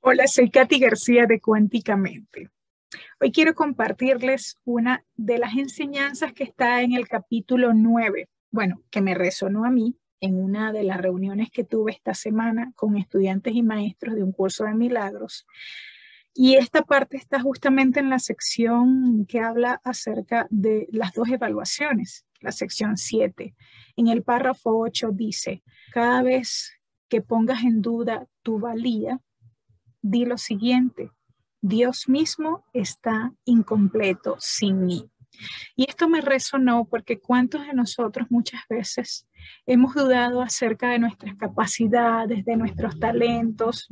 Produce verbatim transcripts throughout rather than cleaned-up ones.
Hola, soy Katy García de Cuánticamente. Hoy quiero compartirles una de las enseñanzas que está en el capítulo nueve, bueno, que me resonó a mí en una de las reuniones que tuve esta semana con estudiantes y maestros de un curso de milagros. Y esta parte está justamente en la sección que habla acerca de las dos evaluaciones, la sección siete. En el párrafo ocho dice, cada vez que pongas en duda tu valía, di lo siguiente: Dios mismo está incompleto sin mí. Y esto me resonó porque cuántos de nosotros muchas veces hemos dudado acerca de nuestras capacidades, de nuestros talentos,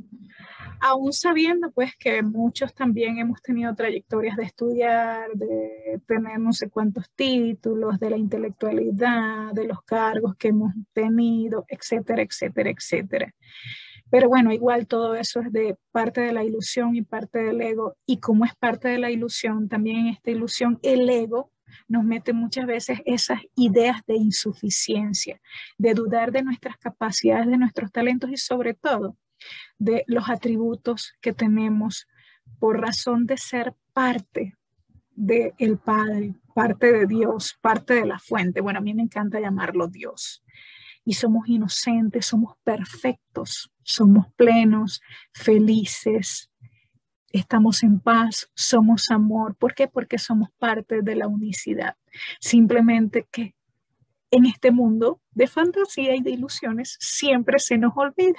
aún sabiendo pues que muchos también hemos tenido trayectorias de estudiar, de tener no sé cuántos títulos, de la intelectualidad, de los cargos que hemos tenido, etcétera, etcétera, etcétera. Pero bueno, igual todo eso es de parte de la ilusión y parte del ego. Y como es parte de la ilusión, también en esta ilusión el ego nos mete muchas veces esas ideas de insuficiencia, de dudar de nuestras capacidades, de nuestros talentos y sobre todo de los atributos que tenemos por razón de ser parte del Padre, parte de Dios, parte de la fuente. Bueno, a mí me encanta llamarlo Dios. Y somos inocentes, somos perfectos, somos plenos, felices, estamos en paz, somos amor. ¿Por qué? Porque somos parte de la unicidad. Simplemente que en este mundo de fantasía y de ilusiones siempre se nos olvida.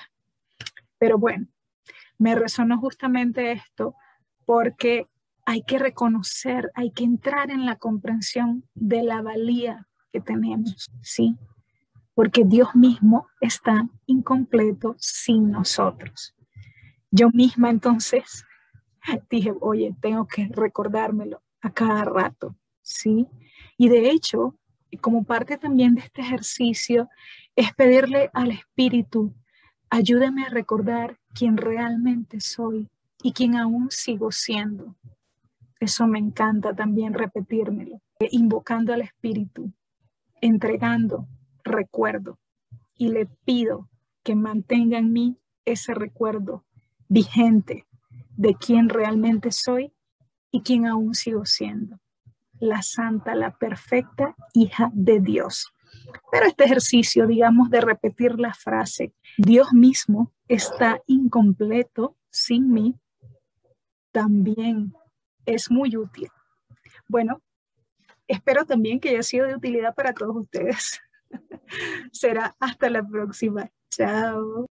Pero bueno, me resonó justamente esto porque hay que reconocer, hay que entrar en la comprensión de la valía que tenemos, ¿sí? Porque Dios mismo está incompleto sin nosotros. Yo misma entonces dije, oye, tengo que recordármelo a cada rato, ¿sí? Y de hecho, como parte también de este ejercicio, es pedirle al Espíritu, ayúdame a recordar quién realmente soy y quién aún sigo siendo. Eso me encanta también repetírmelo, invocando al Espíritu, entregando recuerdo. Y le pido que mantenga en mí ese recuerdo vigente de quién realmente soy y quién aún sigo siendo, la santa, la perfecta hija de Dios. Pero este ejercicio, digamos, de repetir la frase, Dios mismo está incompleto sin mí, también es muy útil. Bueno, espero también que haya sido de utilidad para todos ustedes. Será hasta la próxima. Chao.